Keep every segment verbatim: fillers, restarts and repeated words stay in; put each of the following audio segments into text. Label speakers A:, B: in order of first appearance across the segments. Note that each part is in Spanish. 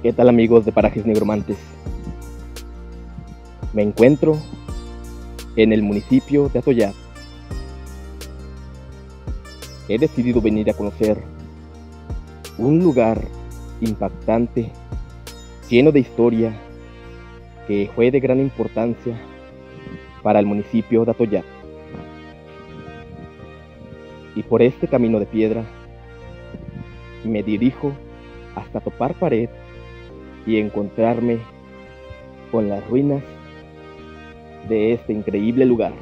A: ¿Qué tal, amigos de Parajes Nigromantes? Me encuentro en el municipio de Atoyac. He decidido venir a conocer un lugar impactante, lleno de historia, que fue de gran importancia para el municipio de Atoyac. Y por este camino de piedra me dirijo hasta topar pared y encontrarme con las ruinas de este increíble lugar.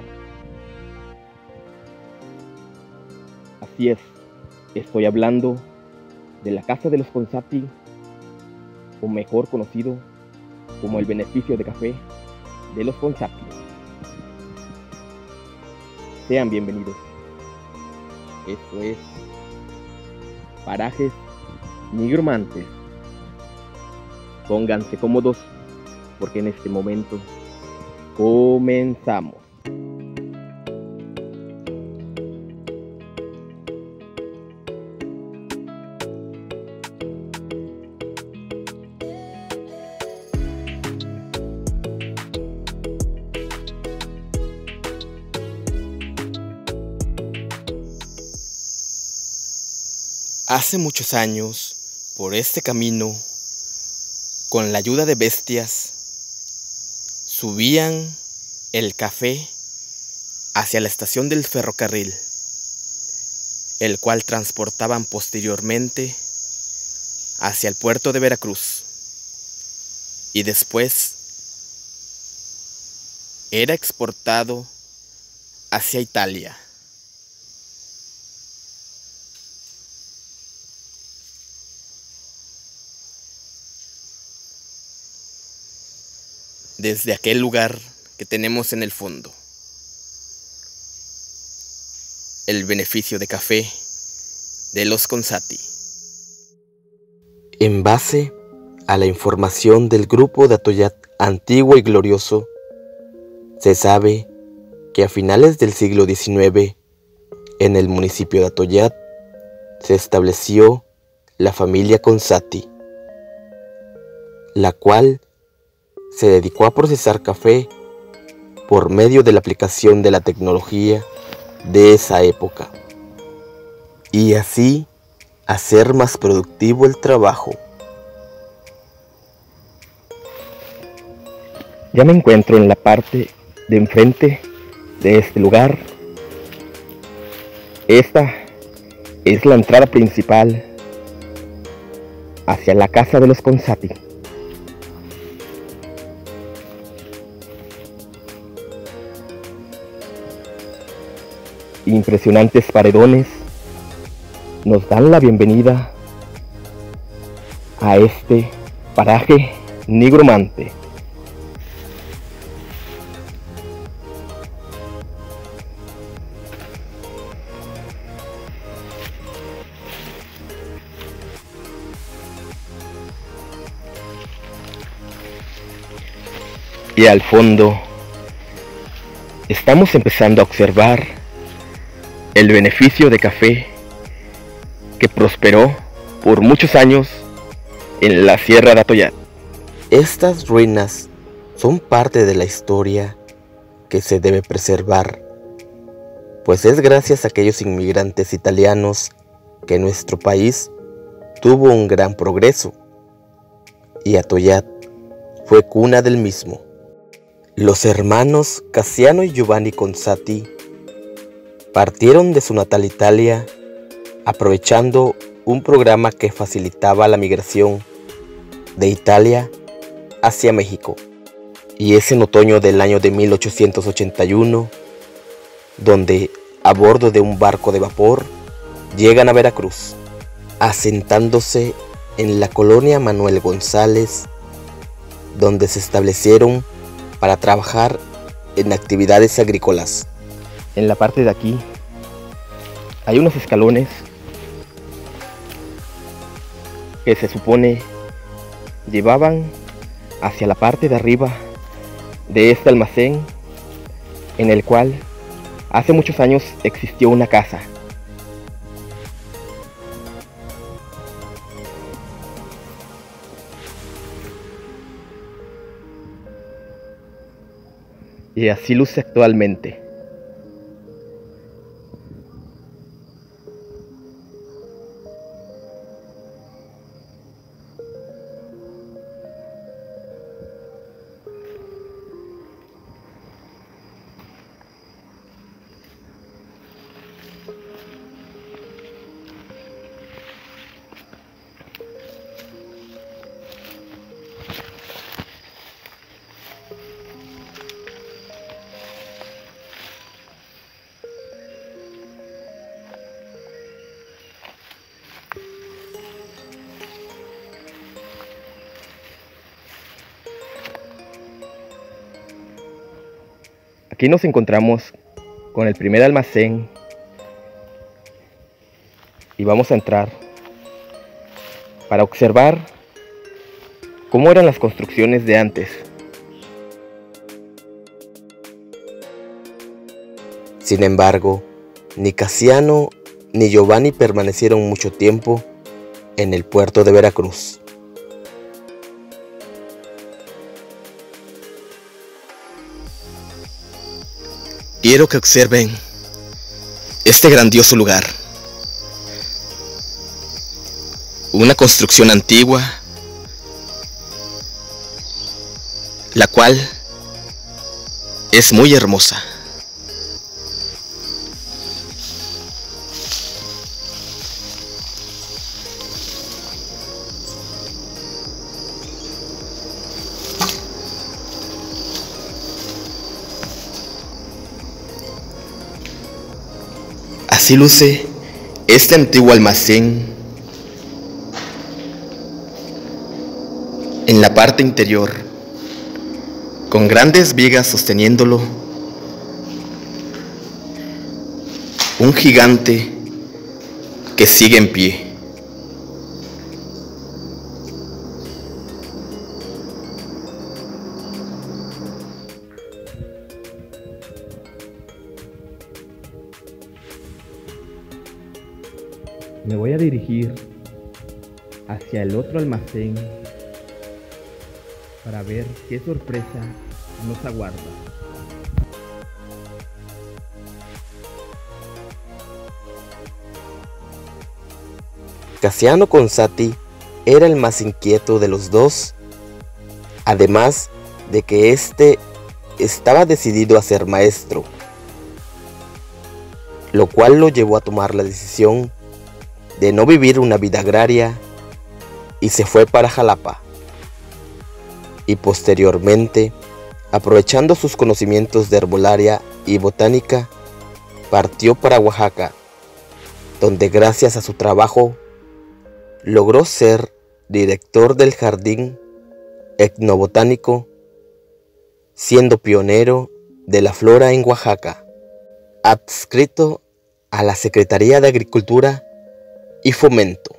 A: Así es, estoy hablando de la Casa de los Consati, o mejor conocido como el beneficio de café de los Consati. Sean bienvenidos. Esto es Parajes Nigromantes. Pónganse cómodos porque en este momento comenzamos. Hace muchos años, por este camino, con la ayuda de bestias, subían el café hacia la estación del ferrocarril, el cual transportaban posteriormente hacia el puerto de Veracruz, y después era exportado hacia Italia. Desde aquel lugar que tenemos en el fondo, el beneficio de café de los Consati. En base a la información del grupo de Atoyac antiguo y glorioso, se sabe que a finales del siglo diecinueve, en el municipio de Atoyac, se estableció la familia Consati, la cual se dedicó a procesar café por medio de la aplicación de la tecnología de esa época, y así hacer más productivo el trabajo. Ya me encuentro en la parte de enfrente de este lugar. Esta es la entrada principal hacia la casa de los Consati. Impresionantes paredones nos dan la bienvenida a este paraje nigromante. Y al fondo estamos empezando a observar el beneficio de café que prosperó por muchos años en la Sierra de Atoyac. Estas ruinas son parte de la historia que se debe preservar, pues es gracias a aquellos inmigrantes italianos que nuestro país tuvo un gran progreso, y Atoyac fue cuna del mismo. Los hermanos Cassiano y Giovanni Consati partieron de su natal Italia aprovechando un programa que facilitaba la migración de Italia hacia México. Y es en otoño del año de mil ochocientos ochenta y uno donde, a bordo de un barco de vapor, llegan a Veracruz, asentándose en la colonia Manuel González, donde se establecieron para trabajar en actividades agrícolas. En la parte de aquí hay unos escalones que se supone llevaban hacia la parte de arriba de este almacén, en el cual hace muchos años existió una casa. y así luce actualmente. Aquí nos encontramos con el primer almacén y vamos a entrar para observar cómo eran las construcciones de antes.
B: Sin embargo, ni Casiano ni Giovanni permanecieron mucho tiempo en el puerto de Veracruz.
A: Quiero que observen este grandioso lugar. Una construcción antigua, la cual es muy hermosa. Así luce este antiguo almacén en la parte interior, con grandes vigas sosteniéndolo, un gigante que sigue en pie. Me voy a dirigir hacia el otro almacén para ver qué sorpresa nos aguarda.
B: Casiano Consati era el más inquieto de los dos, además de que éste estaba decidido a ser maestro, lo cual lo llevó a tomar la decisión de no vivir una vida agraria y se fue para Jalapa. Y posteriormente, aprovechando sus conocimientos de herbolaria y botánica, partió para Oaxaca, donde gracias a su trabajo logró ser director del Jardín Etnobotánico, siendo pionero de la flora en Oaxaca, adscrito a la Secretaría de Agricultura y Fomento.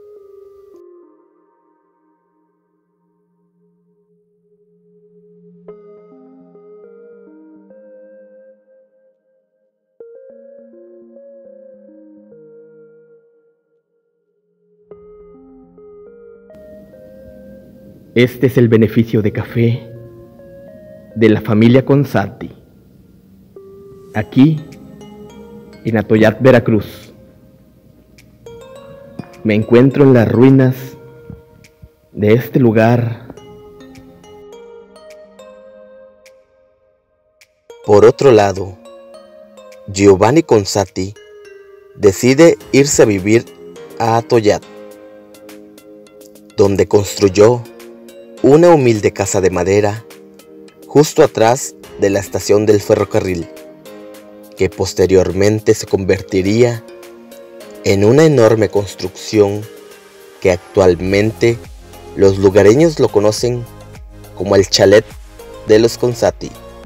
A: Este es el beneficio de café de la familia Consati, aquí en Atoyac, Veracruz. Me encuentro en las ruinas de este lugar.
B: Por otro lado, Giovanni Consati decide irse a vivir a Atoyac, donde construyó una humilde casa de madera justo atrás de la estación del ferrocarril, que posteriormente se convertiría en una enorme construcción que actualmente los lugareños lo conocen como el chalet de los Consati.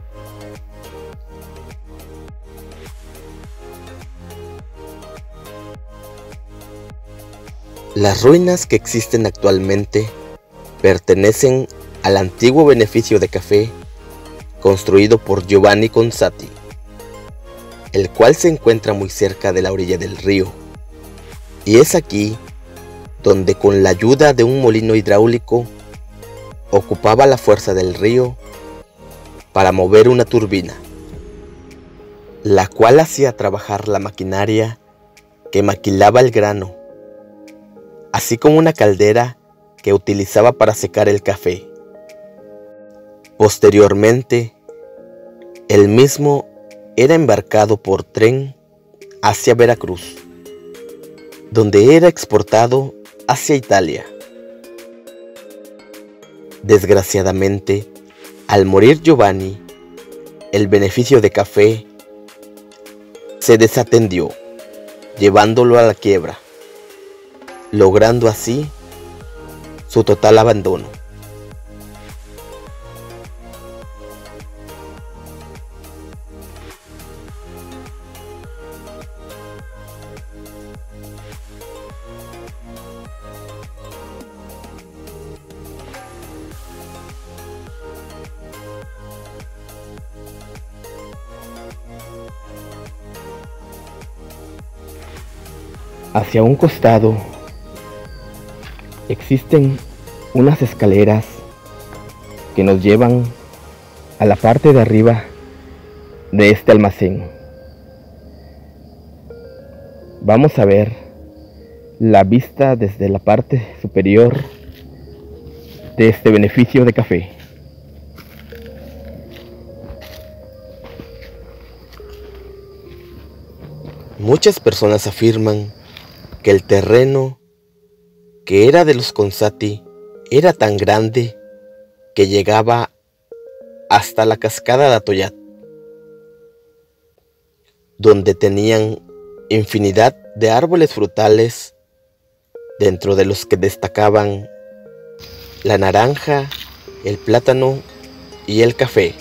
B: Las ruinas que existen actualmente pertenecen al antiguo beneficio de café construido por Giovanni Consati, el cual se encuentra muy cerca de la orilla del río, y es aquí donde, con la ayuda de un molino hidráulico, ocupaba la fuerza del río para mover una turbina, la cual hacía trabajar la maquinaria que maquilaba el grano, así como una caldera que utilizaba para secar el café. Posteriormente, el mismo era embarcado por tren hacia Veracruz, donde era exportado hacia Italia. Desgraciadamente, al morir Giovanni, el beneficio de café se desatendió, llevándolo a la quiebra, logrando así su total abandono.
A: Hacia un costado existen unas escaleras que nos llevan a la parte de arriba de este almacén. Vamos a ver la vista desde la parte superior de este beneficio de café.
B: Muchas personas afirman que el terreno que era de los Consati era tan grande que llegaba hasta la cascada de Atoyac, donde tenían infinidad de árboles frutales, dentro de los que destacaban la naranja, el plátano y el café.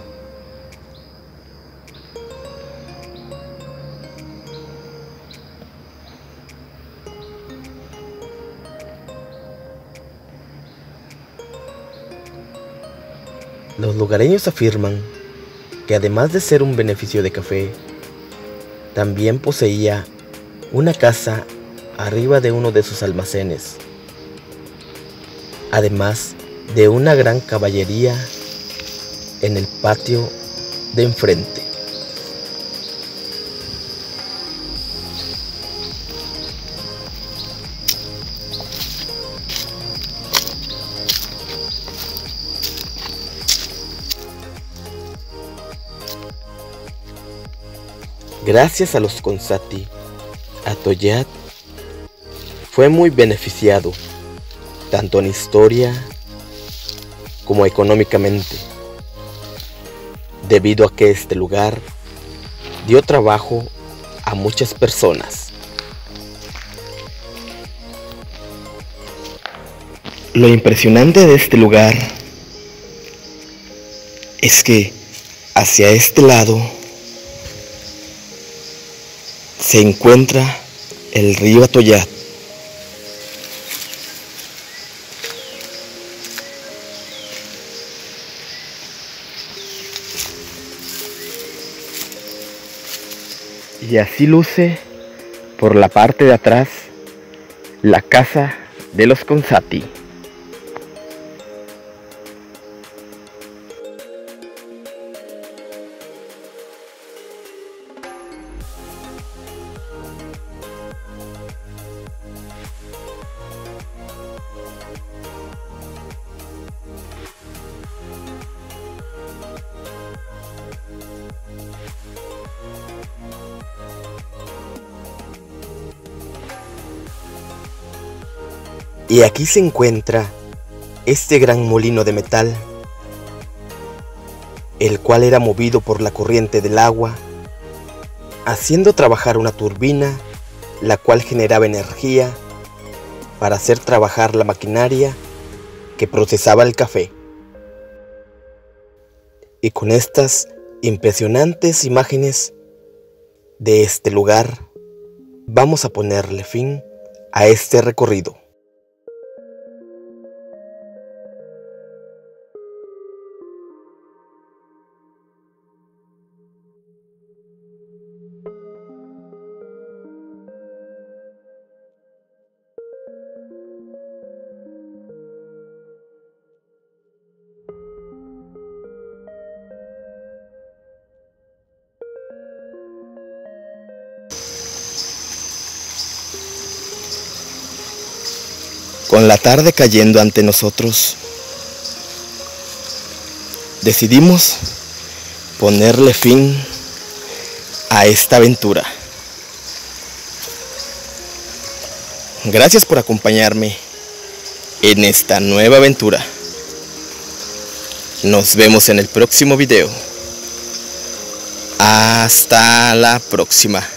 B: Los lugareños afirman que además de ser un beneficio de café, también poseía una casa arriba de uno de sus almacenes, además de una gran caballería en el patio de enfrente. Gracias a los Consati, Atoyac fue muy beneficiado, tanto en historia como económicamente, debido a que este lugar dio trabajo a muchas personas.
A: Lo impresionante de este lugar es que hacia este lado se encuentra el río Atoyac. Y así luce por la parte de atrás la casa de los Consati.
B: Y aquí se encuentra este gran molino de metal, el cual era movido por la corriente del agua, haciendo trabajar una turbina, la cual generaba energía para hacer trabajar la maquinaria que procesaba el café. Y con estas impresionantes imágenes de este lugar, vamos a ponerle fin a este recorrido.
A: Con la tarde cayendo ante nosotros, decidimos ponerle fin a esta aventura. Gracias por acompañarme en esta nueva aventura. Nos vemos en el próximo video. Hasta la próxima.